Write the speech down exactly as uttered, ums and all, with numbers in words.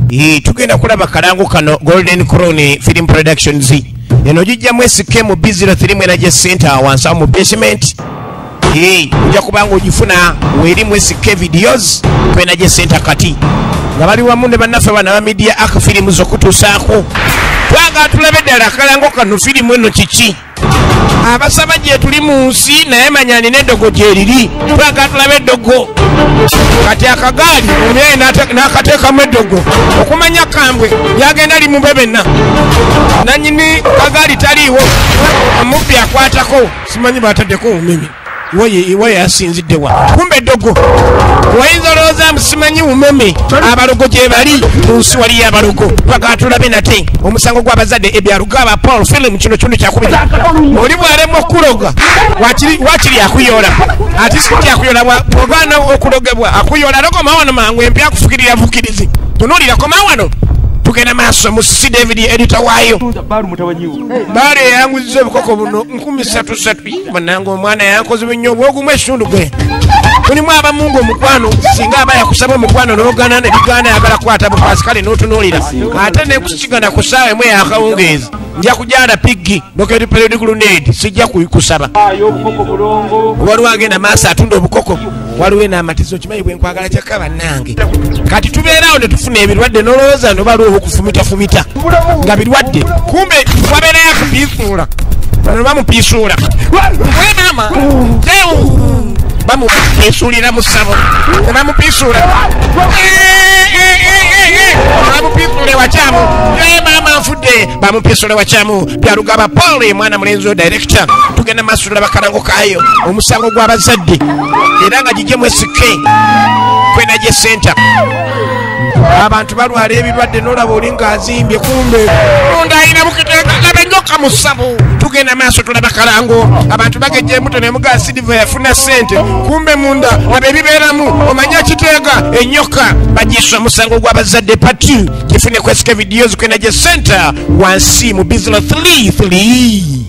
ee tugenda kulaba kalango kano Golden Crown Film Productions eno jijjamu esike mu B zero three Mwenaje Center wansi mu basement. Ee ojja kubanga ogifuna weerimu esike videos Mwenaje Center kati nga bali wamu ne bannaffe bana ba media ak films okutuusaako twanga tulabe ddala kalango kano firimu eno kiki abasaba gye tuli mu nsi naye manyani n'eddogo gyeriri twanga tulabe eddogo kati akagaali omyayi n'akateekamu eddogo okumanya kambwe yagenda limuba benna nanyini kagaali taliiwo omubbi akwatako simanyi baataddeko omumimi iwe yasinzidde wa kumbe eddogo wayinza olowooza musimanyi umeme abalogo gye bali mu nsi waliyo abalogo twagala tulabe nate omusango gw'abazadde e Byalugaba Paul film kino kitundu kyakubiri oli bw'alema okuloga wakiri akuyoola ate sikiti akuyoola bw'ogaana okulogebwa akuyoola logoma wano mangu empi akufukirira vukirizi tunuulirako mawano tugenda maaso mu C David editor waayo baali eyanguziza obukoko buno nkumi ssatu ssatu bannange omwana yankoze nnyo obwogumu ekitundu gwe mulimu abamungu omukwano singa aba yakusaba omukwano n'ogaana nebigaana yagala kwata bukwasi kale n'otunuulira ate nekusigana ku ssaawa emu eyakawungeezi nja kujala piggi noketi periodic lunade sijja kuyikusaba waliwo agenda maaso atunda obukoko waliwo n'amatizo kimanyi bwe nkwagala kyakka bannange kati tubeerawo ne tufuna ebirwadde n'olowooza no baliwo okufumitafumita nga birwadde kumbe wabeerayo akupiisuula bano bamupiisuula we maama bamupiisuulira mu ssabo ne bamupiisuula bamupiisuule wakyamu ye maama nfudde bamupiisuule wakyamu Byalugaba Paul mwana mulenzi director tugenda maaso tulaba kalango kaayo omusango gw'abazadde era nga gijjemu esike Mwenaje Center abantu balwala ebirwadde n'olaba oli ng'azimbye kumbe munda ayina bukiteeka enjoka mu ssabo tugenda maaso tulaba kalango abantu bagejja embuto ne muga Silver yafuna ssente kumbe munda abe bibeeramu omanya kiteega enyoka bagiisa omusango gw'abazadde patu gifune ku esike videos Mwenaje Center wansi mu B zero three three